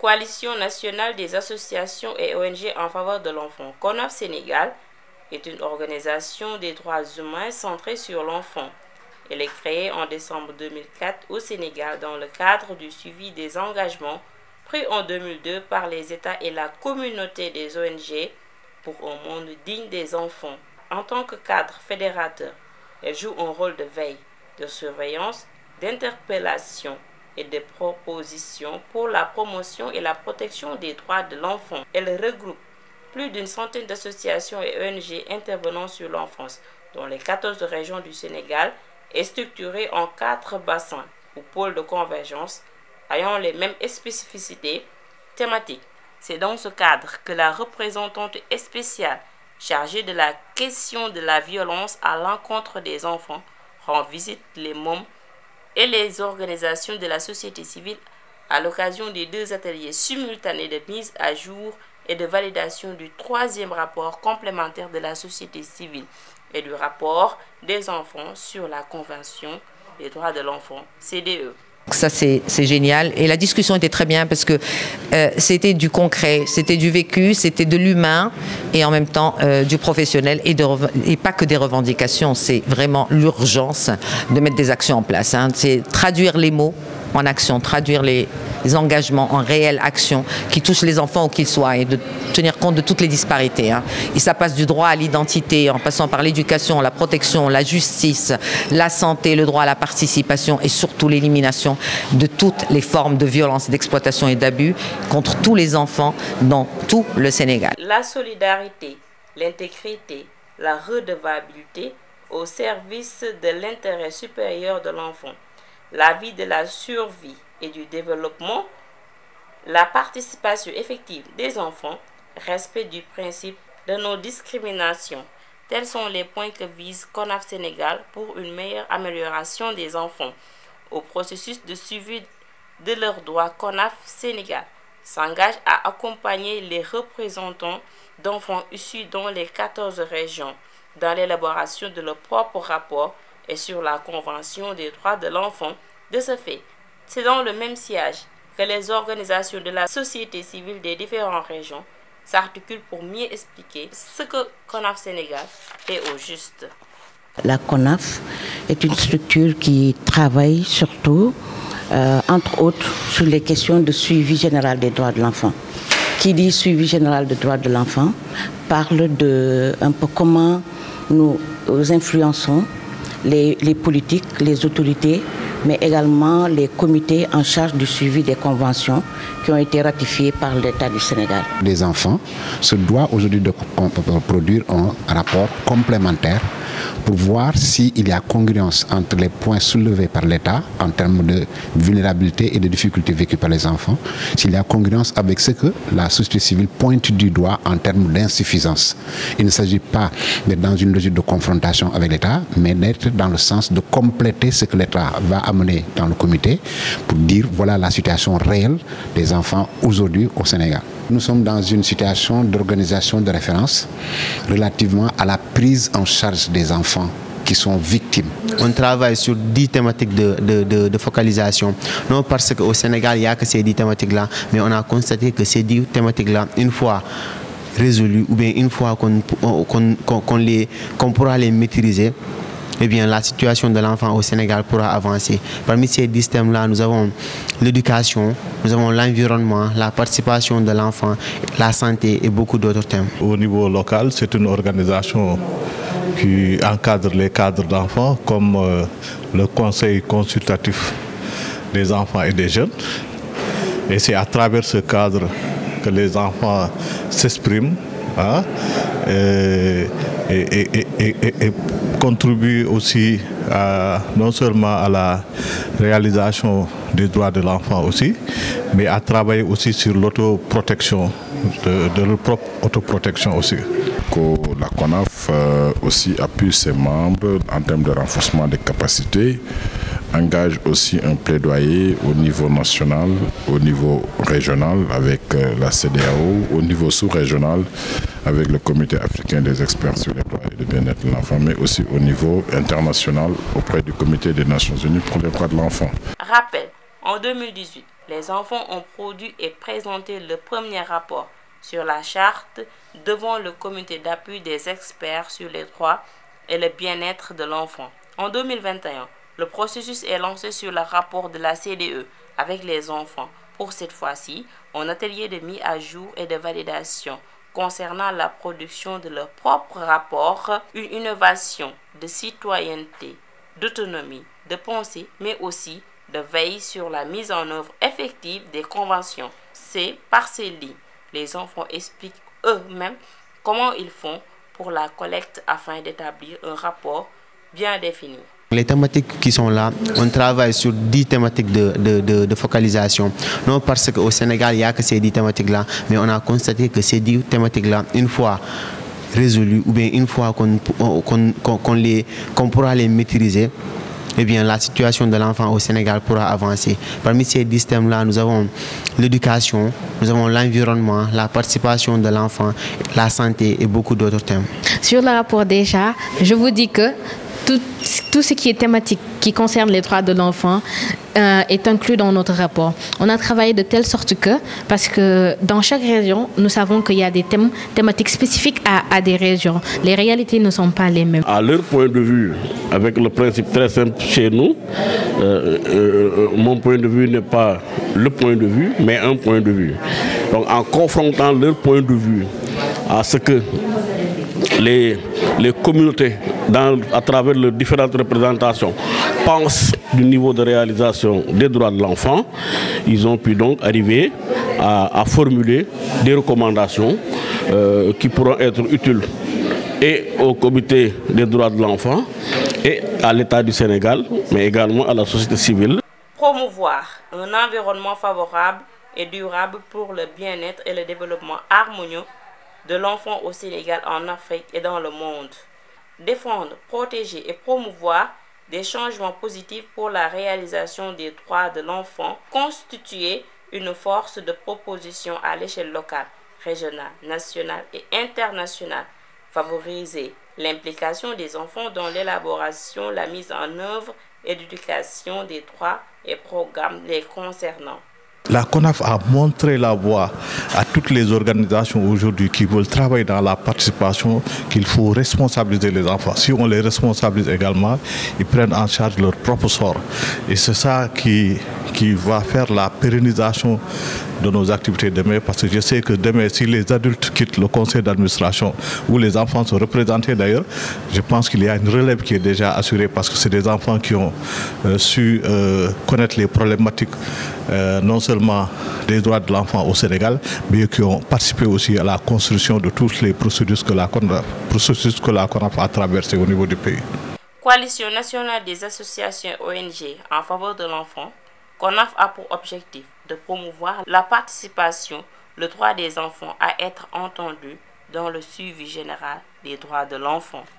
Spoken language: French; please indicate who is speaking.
Speaker 1: Coalition nationale des associations et ONG en faveur de l'enfant, CONAF Sénégal, est une organisation des droits humains centrée sur l'enfant. Elle est créée en décembre 2004 au Sénégal dans le cadre du suivi des engagements pris en 2002 par les États et la communauté des ONG pour un monde digne des enfants. En tant que cadre fédérateur, elle joue un rôle de veille, de surveillance, d'interpellation et de propositions pour la promotion et la protection des droits de l'enfant. Elle regroupe plus d'une centaine d'associations et ONG intervenant sur l'enfance dans les 14 régions du Sénégal et structurée en 4 bassins ou pôles de convergence ayant les mêmes spécificités thématiques. C'est dans ce cadre que la représentante spéciale chargée de la question de la violence à l'encontre des enfants rend visite les mômes et les organisations de la société civile à l'occasion des 2 ateliers simultanés de mise à jour et de validation du 3e rapport complémentaire de la société civile et du rapport des enfants sur la Convention des droits de l'enfant, CDE.
Speaker 2: Ça, c'est génial. Et la discussion était très bien parce que c'était du concret, c'était du vécu, c'était de l'humain et en même temps du professionnel et pas que des revendications. C'est vraiment l'urgence de mettre des actions en place. Hein. C'est traduire les mots en action, traduire les engagements en réelle action qui touchent les enfants où qu'ils soient et de tenir compte de toutes les disparités. Hein. Et ça passe du droit à l'identité en passant par l'éducation, la protection, la justice, la santé, le droit à la participation et surtout l'élimination de toutes les formes de violence, d'exploitation et d'abus contre tous les enfants dans tout le Sénégal.
Speaker 1: La solidarité, l'intégrité, la redevabilité au service de l'intérêt supérieur de l'enfant, la vie de la survie et du développement, la participation effective des enfants, respect du principe de non-discrimination. Tels sont les points que vise CONAF Sénégal pour une meilleure amélioration des enfants. Au processus de suivi de leurs droits, CONAF Sénégal s'engage à accompagner les représentants d'enfants issus dans les 14 régions dans l'élaboration de leur propre rapport et sur la Convention des droits de l'enfant. De ce fait, c'est dans le même sillage que les organisations de la société civile des différentes régions s'articulent pour mieux expliquer ce que CONAF Sénégal fait au juste.
Speaker 3: La CONAF est une structure qui travaille surtout, entre autres, sur les questions de suivi général des droits de l'enfant. Qui dit suivi général des droits de l'enfant parle de un peu comment nous influençons les politiques, les autorités, mais également les comités en charge du suivi des conventions qui ont été ratifiées par l'État du Sénégal.
Speaker 4: Les enfants se doivent aujourd'hui de produire un rapport complémentaire pour voir s'il y a congruence entre les points soulevés par l'État en termes de vulnérabilité et de difficultés vécues par les enfants, s'il y a congruence avec ce que la société civile pointe du doigt en termes d'insuffisance. Il ne s'agit pas d'être dans une logique de confrontation avec l'État, mais d'être dans le sens de compléter ce que l'État va amener dans le comité pour dire voilà la situation réelle des enfants aujourd'hui au Sénégal. Nous sommes dans une situation d'organisation de référence relativement à la prise en charge des enfants qui sont victimes.
Speaker 5: On travaille sur 10 thématiques de focalisation. Non parce qu'au Sénégal, il n'y a que ces 10 thématiques-là, mais on a constaté que ces 10 thématiques-là, une fois résolues, ou bien une fois qu'on pourra les maîtriser, eh bien, la situation de l'enfant au Sénégal pourra avancer. Parmi ces 10 thèmes-là, nous avons l'éducation, nous avons l'environnement, la participation de l'enfant, la santé et beaucoup d'autres thèmes.
Speaker 6: Au niveau local, c'est une organisation qui encadre les cadres d'enfants comme le conseil consultatif des enfants et des jeunes. Et c'est à travers ce cadre que les enfants s'expriment. Hein, et contribue aussi non seulement à la réalisation des droits de l'enfant aussi, mais à travailler aussi sur l'autoprotection, de leur propre autoprotection aussi.
Speaker 7: La CONAF aussi appuie ses membres en termes de renforcement des capacités, engage aussi un plaidoyer au niveau national, au niveau régional avec la CEDEAO, au niveau sous-régional avec le Comité africain des experts sur les droits et le bien-être de l'enfant, mais aussi au niveau international auprès du Comité des Nations Unies pour les droits de l'enfant.
Speaker 1: Rappel, en 2018, les enfants ont produit et présenté le premier rapport sur la charte devant le comité d'appui des experts sur les droits et le bien-être de l'enfant. En 2021, le processus est lancé sur le rapport de la CDE avec les enfants. Pour cette fois-ci, un atelier de mise à jour et de validation concernant la production de leur propre rapport, une innovation de citoyenneté, d'autonomie, de pensée, mais aussi de veille sur la mise en œuvre effective des conventions. C'est par ces lignes, les enfants expliquent eux-mêmes comment ils font pour la collecte afin d'établir un rapport bien défini.
Speaker 5: Les thématiques qui sont là, on travaille sur 10 thématiques de focalisation. Non parce qu'au Sénégal, il n'y a que ces 10 thématiques-là, mais on a constaté que ces 10 thématiques-là, une fois résolues, ou bien une fois qu'on pourra les maîtriser, eh bien, la situation de l'enfant au Sénégal pourra avancer. Parmi ces 10 thèmes-là, nous avons l'éducation, nous avons l'environnement, la participation de l'enfant, la santé et beaucoup d'autres thèmes.
Speaker 8: Sur le rapport déjà, je vous dis que tout ce qui est thématique qui concerne les droits de l'enfant est inclus dans notre rapport. On a travaillé de telle sorte que, parce que dans chaque région, nous savons qu'il y a des thématiques spécifiques à des régions. Les réalités ne sont pas les mêmes.
Speaker 9: À leur point de vue, avec le principe très simple chez nous, mon point de vue n'est pas le point de vue, mais un point de vue. Donc en confrontant leur point de vue à ce que les communautés, à travers leurs différentes représentations, pensent du niveau de réalisation des droits de l'enfant, ils ont pu donc arriver à formuler des recommandations qui pourront être utiles et au comité des droits de l'enfant et à l'État du Sénégal, mais également à la société civile.
Speaker 1: Promouvoir un environnement favorable et durable pour le bien-être et le développement harmonieux de l'enfant au Sénégal, en Afrique et dans le monde. Défendre, protéger et promouvoir des changements positifs pour la réalisation des droits de l'enfant, constituer une force de proposition à l'échelle locale, régionale, nationale et internationale, favoriser l'implication des enfants dans l'élaboration, la mise en œuvre et l'éducation des droits et programmes les concernant.
Speaker 6: La CONAF a montré la voie à toutes les organisations aujourd'hui qui veulent travailler dans la participation qu'il faut responsabiliser les enfants. Si on les responsabilise également, ils prennent en charge leur propre sort. Et c'est ça qui va faire la pérennisation de nos activités demain, parce que je sais que demain, si les adultes quittent le conseil d'administration, où les enfants sont représentés d'ailleurs, je pense qu'il y a une relève qui est déjà assurée, parce que c'est des enfants qui ont su connaître les problématiques non seulement des droits de l'enfant au Sénégal, mais qui ont participé aussi à la construction de toutes les procédures que la CONAF a traversées au niveau du pays.
Speaker 1: Coalition nationale des associations ONG en faveur de l'enfant, CONAF a pour objectif de promouvoir la participation, le droit des enfants à être entendus dans le suivi général des droits de l'enfant.